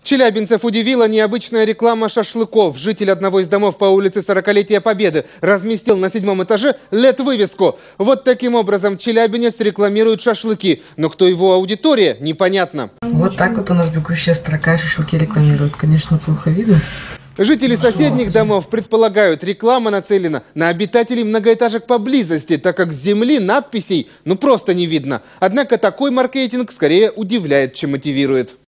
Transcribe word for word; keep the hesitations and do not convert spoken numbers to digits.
Челябинцев удивила необычная реклама шашлыков. Житель одного из домов по улице сорокалетия Победы разместил на седьмом этаже лед-вывеску. Вот таким образом челябинец рекламирует шашлыки. Но кто его аудитория, непонятно. Вот так вот у нас бегущая строка, шашлыки рекламируют. Конечно, плохо видно. Жители соседних домов предполагают, реклама нацелена на обитателей многоэтажек поблизости, так как с земли надписей ну просто не видно. Однако такой маркетинг скорее удивляет, чем мотивирует.